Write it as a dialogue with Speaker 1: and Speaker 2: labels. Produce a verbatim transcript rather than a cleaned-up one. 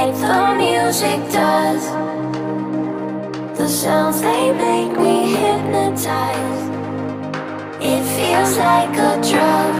Speaker 1: like the music does. The sounds they make me hypnotized. It feels like a drug.